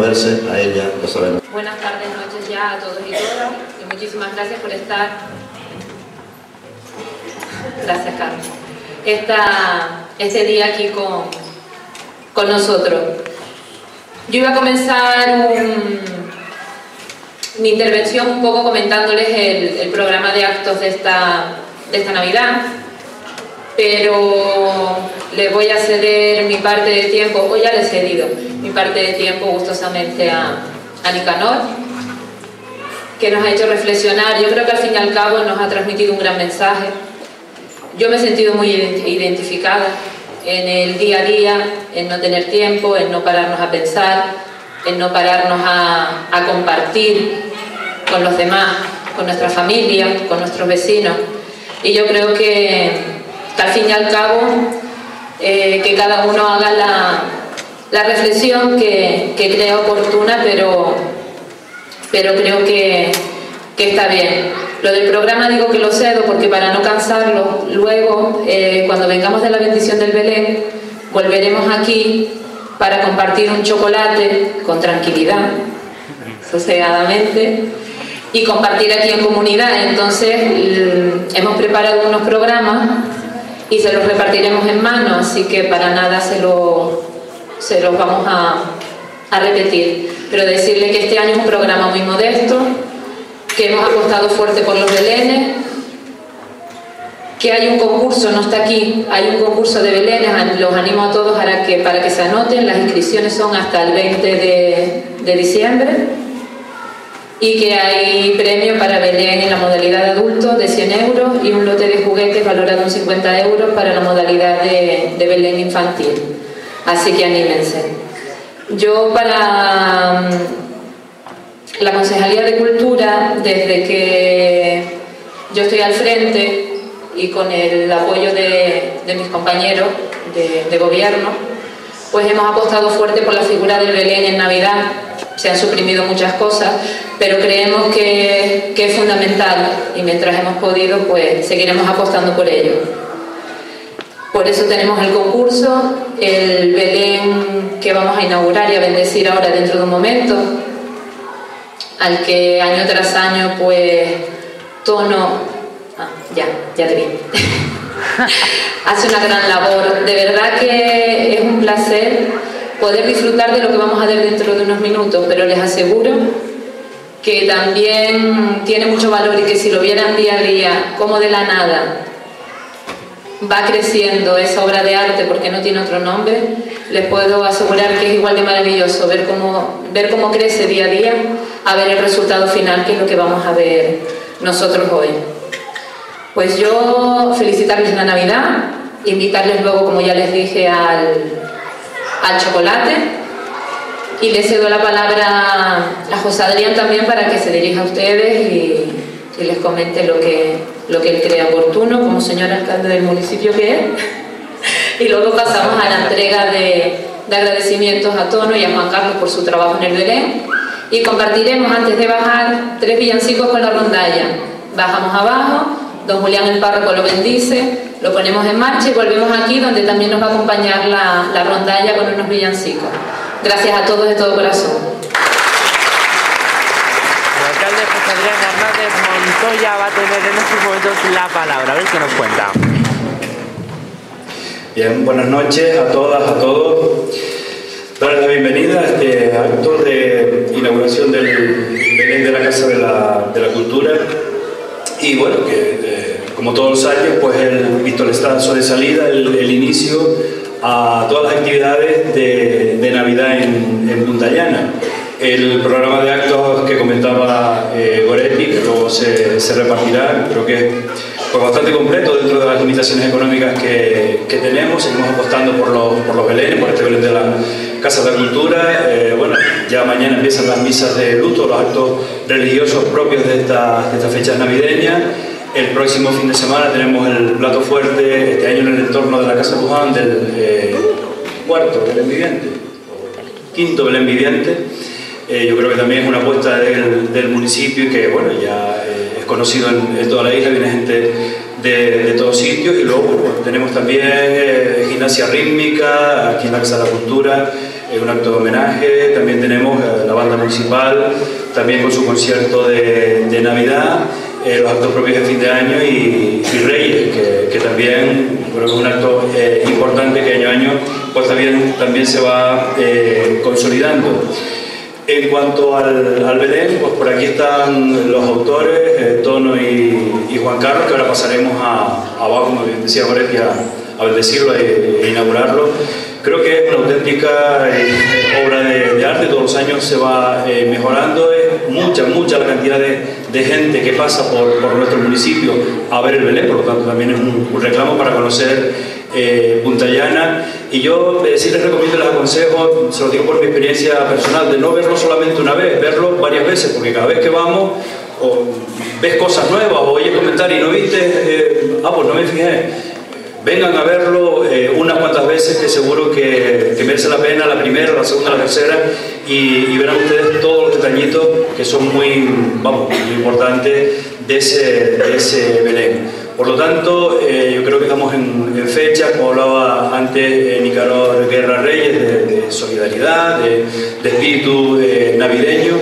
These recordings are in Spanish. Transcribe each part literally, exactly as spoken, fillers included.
moverse a ella, lo sabemos. Buenas tardes, noches ya a todos y todas, y muchísimas gracias por estar. Gracias, Carlos. Esta, este día aquí con, con nosotros. Yo iba a comenzar un, mi intervención un poco comentándoles el, el programa de actos de esta, de esta Navidad, pero les voy a ceder mi parte de tiempo, o ya les he cedido mi parte de tiempo gustosamente a, a Nicanor, que nos ha hecho reflexionar. Yo creo que al fin y al cabo nos ha transmitido un gran mensaje. Yo me he sentido muy identificada en el día a día, en no tener tiempo, en no pararnos a pensar, en no pararnos a, a compartir con los demás, con nuestra familia, con nuestros vecinos. Y yo creo que, que al fin y al cabo, eh, que cada uno haga la, la reflexión que, que crea oportuna, pero, pero creo que, que está bien. Lo del programa digo que lo cedo porque para no cansarlo, luego, eh, cuando vengamos de la bendición del Belén, volveremos aquí para compartir un chocolate con tranquilidad, sosegadamente, y compartir aquí en comunidad. Entonces, hemos preparado unos programas y se los repartiremos en mano, así que para nada se, lo, se los vamos a, a repetir. Pero decirle que este año es un programa muy modesto, que hemos apostado fuerte por los belenes, que hay un concurso, no está aquí, hay un concurso de belenes, los animo a todos para que, para que se anoten. Las inscripciones son hasta el veinte de, de diciembre, y que hay premio para Belén en la modalidad de adulto de cien euros y un lote de juguetes valorado en cincuenta euros para la modalidad de, de Belén infantil. Así que anímense. Yo para la Concejalía de Cultura, desde que yo estoy al frente y con el apoyo de, de mis compañeros de, de gobierno, pues hemos apostado fuerte por la figura del Belén en Navidad. Se han suprimido muchas cosas, pero creemos que, que es fundamental, y mientras hemos podido, pues seguiremos apostando por ello. Por eso tenemos el concurso, el Belén que vamos a inaugurar y a bendecir ahora dentro de un momento, al que año tras año, pues, Tono, ah, ya, ya te vi, hace una gran labor. De verdad que es un placer poder disfrutar de lo que vamos a ver dentro de unos minutos, pero les aseguro que también tiene mucho valor, y que si lo vieran día a día, como de la nada va creciendo esa obra de arte, porque no tiene otro nombre, les puedo asegurar que es igual de maravilloso ver cómo, ver cómo crece día a día, a ver el resultado final, que es lo que vamos a ver nosotros hoy. Pues yo felicitarles la Navidad, invitarles luego, como ya les dije, al, al chocolate, y les cedo la palabra a José Adrián también para que se dirija a ustedes y, y les comente lo que, lo que él crea oportuno como señor alcalde del municipio que es. Y luego pasamos a la entrega de, de agradecimientos a Tono y a Juan Carlos por su trabajo en el Belén, y compartiremos antes de bajar tres villancicos con la rondalla. Bajamos abajo, don Julián el párroco lo bendice, lo ponemos en marcha y volvemos aquí, donde también nos va a acompañar la, la rondalla con unos villancicos. Gracias a todos de todo corazón. El alcalde José Adrián Hernández Montoya va a tener en estos momentos la palabra. A ver qué nos cuenta. Bien, buenas noches a todas, a todos. Darles la bienvenida a este acto de inauguración del Belén de la Casa de la, de la Cultura. Y bueno, que eh, como todos los años, pues el pistoletazo de salida, el, el inicio a todas las actividades de, de Navidad en, en Punta Llana. El programa de actos que comentaba eh, Goretti, que luego se, se repartirá, creo que es pues, bastante completo dentro de las limitaciones económicas que, que tenemos. Seguimos apostando por los, por los belenes, por este Belén de la Casa de la Cultura. Eh, bueno, ya mañana empiezan las misas de luto, los actos religiosos propios de estas de estas fechas navideñas. El próximo fin de semana tenemos el plato fuerte, este año en el entorno de la Casa Luján, del eh, cuarto Belén Viviente, quinto Belén Viviente. Eh, yo creo que también es una apuesta del, del municipio, y que bueno, ya eh, es conocido en, en toda la isla, viene gente de, de todos sitios. Y luego bueno, tenemos también eh, gimnasia rítmica aquí en la Casa de la Cultura, eh, un acto de homenaje, también tenemos eh, la banda municipal, también con su concierto de, de Navidad, eh, los actos propios de fin de año y, y Reyes, que, que también creo que es un acto eh, importante que año a año pues también, también se va eh, consolidando. En cuanto al, al Belén, pues por aquí están los autores, eh, Tono y, y Juan Carlos, que ahora pasaremos a, abajo, como bien decía Goretti, a, a bendecirlo e, e inaugurarlo. Creo que es una auténtica eh, obra de, de arte, todos los años se va eh, mejorando, es mucha, mucha la cantidad de, de gente que pasa por, por nuestro municipio a ver el Belén, por lo tanto también es un, un reclamo para conocer Eh, Puntallana, y yo eh, sí les recomiendo, les aconsejo, se lo digo por mi experiencia personal, de no verlo solamente una vez, verlo varias veces, porque cada vez que vamos o ves cosas nuevas o oyes comentarios y no viste, eh, ah pues no me fijé, vengan a verlo eh, unas cuantas veces, que seguro que, que merece la pena, la primera, la segunda, la tercera, y, y verán ustedes todos los detallitos que son muy, vamos, muy importantes de ese, de ese Belén. Por lo tanto, eh, yo creo que estamos en, en fecha, como hablaba antes eh, Nicanor Guerra Reyes, de, de solidaridad, de, de espíritu eh, navideño,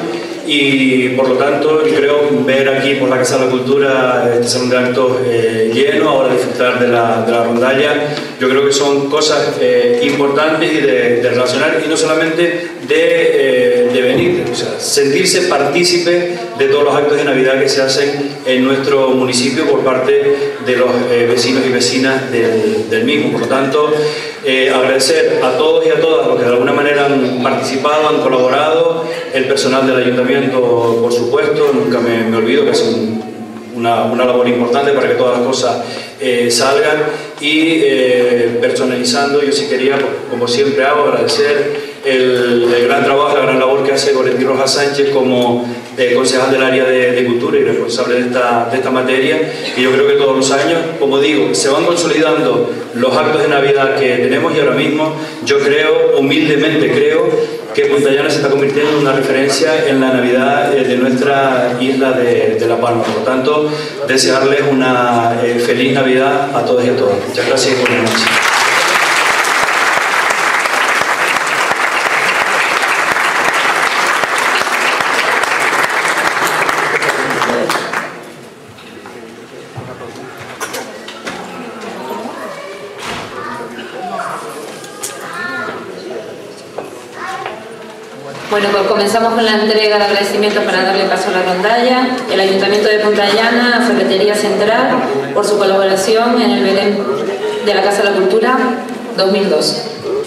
y por lo tanto yo creo ver aquí por la Casa de la Cultura este salón de actos eh, lleno, ahora disfrutar de la, de la rondalla, yo creo que son cosas eh, importantes y de, de relacionar, y no solamente de, eh, de venir, o sea, sentirse partícipe de todos los actos de Navidad que se hacen en nuestro municipio por parte de los eh, vecinos y vecinas del, del mismo. Por lo tanto, eh, agradecer a todos y a todas los que de alguna manera han participado, han colaborado, el personal del ayuntamiento, por supuesto, nunca me, me olvido que es un, una, una labor importante para que todas las cosas eh, salgan, y eh, personalizando, yo sí quería, como siempre hago, agradecer el, el gran trabajo, la gran labor que hace Goretti Rojas Sánchez como eh, concejal del área de, de cultura y responsable de esta, de esta materia, y yo creo que todos los años, como digo, se van consolidando los actos de Navidad que tenemos, y ahora mismo yo creo, humildemente creo, que Puntallana se está convirtiendo en una referencia en la Navidad eh, de nuestra isla de, de La Palma. Por lo tanto, desearles una eh, feliz Navidad a todos y a todas. Muchas gracias y buenas noches. Bueno, pues comenzamos con la entrega de agradecimientos para darle paso a la rondalla. El Ayuntamiento de Puntallana, Ferretería Central, por su colaboración en el Belén de la Casa de la Cultura dos mil dos.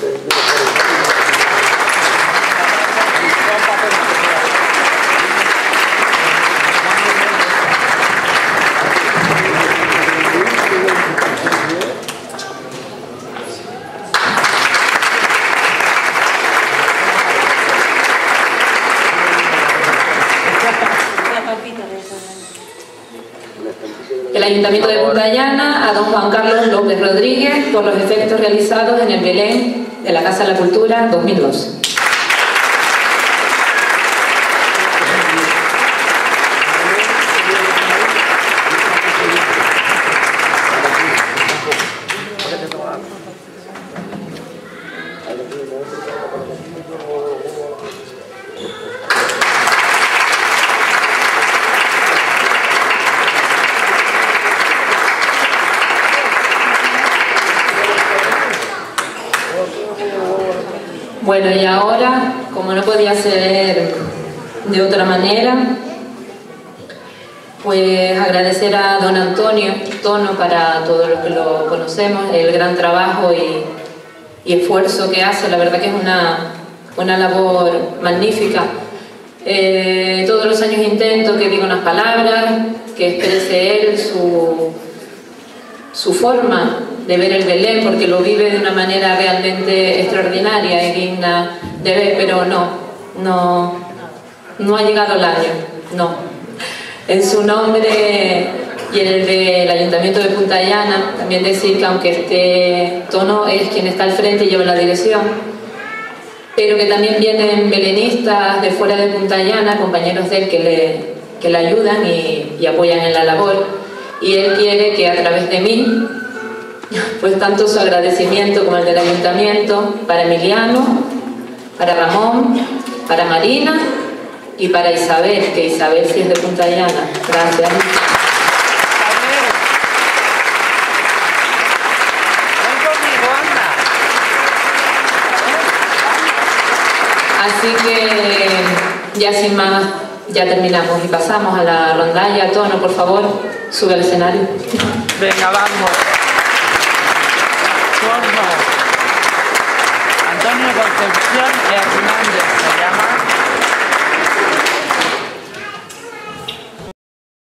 El Ayuntamiento de Puntallana a don Juan Carlos López Rodríguez por los efectos realizados en el Belén de la Casa de la Cultura dos mil dos. Bueno, y ahora, como no podía ser de otra manera, pues agradecer a don Antonio Tono, para todos los que lo conocemos, el gran trabajo y, y esfuerzo que hace. La verdad que es una, una labor magnífica. Eh, todos los años intento que diga unas palabras, que exprese él su, su forma de ver el Belén, porque lo vive de una manera realmente extraordinaria y digna de ver, pero no, no, no ha llegado el año, no. En su nombre y en el del Ayuntamiento de Puntallana, también decir que aunque este Tono es quien está al frente y lleva la dirección, pero que también vienen belenistas de fuera de Puntallana, compañeros de él que le, que le ayudan y, y apoyan en la labor, y él quiere que a través de mí, pues tanto su agradecimiento como el del Ayuntamiento para Emiliano, para Ramón, para Marina y para Isabel, que Isabel sí es de Punta Llana. Gracias. Así que ya sin más, ya terminamos y pasamos a la rondalla. Tono, por favor, sube al escenario. Venga, vamos. Tono. Antonio Concepción y